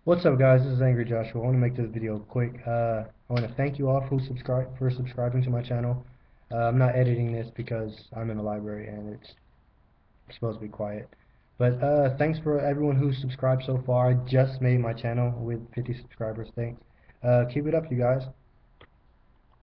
What's up, guys? This is Angry Joshua. I want to make this video quick. I want to thank you all for subscribing to my channel. I'm not editing this because I'm in the library and it's supposed to be quiet. But thanks for everyone who's subscribed so far. I just made my channel with 50 subscribers. Thanks. Keep it up, you guys.